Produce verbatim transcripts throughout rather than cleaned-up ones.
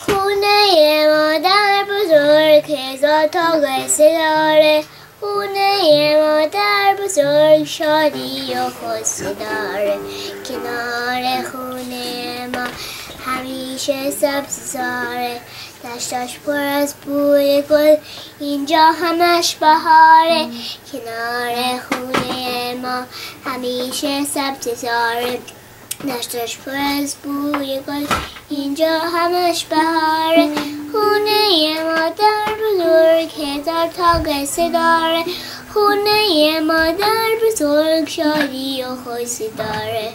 خونه مادر بزرگ هزار تا قصه داره. خونه مادر بزرگ شادی و خوشی داره. کنار خونه ما همیشه سبززاره. دشتاش پر از بوی گل اینجا همش بهاره. کنار خونه ما همیشه سبززاره. دشتاش پر از بوی گل اینجا همش بهاره. خونه مادر بزرگ هزار تا قصه داره. خونه مادر بزرگ شادی و خوشی داره.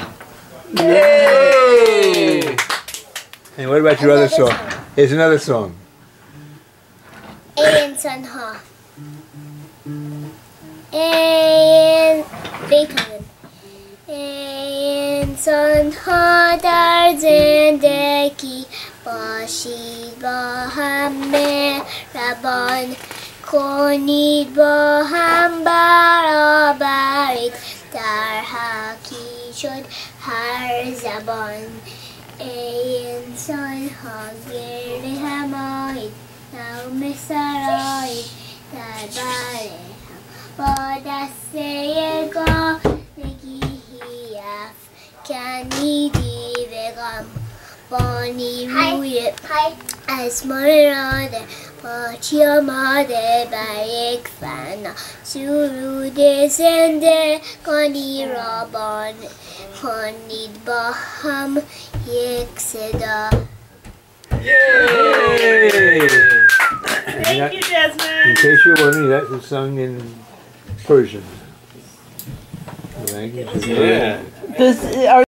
Yay! And what about your other song? Here's another song. ای انسان ها ای بیتوون. ای انسان ها در زندگی باشید با هم مهربان کنید با هم برابرید در حقی شد هر زبان. ای انسان ها گرد هم آیید نام سرایید در بر هم با دست یگانگی افکنید دیو غم با نیروی اسمان راده پاچی آماده بر یک فنا سرود زندگانی را بان خوانید با هم یک صدا. Yay! Thank you, Desmond. In case you're wondering, that was sung in Persian. The language is Does, are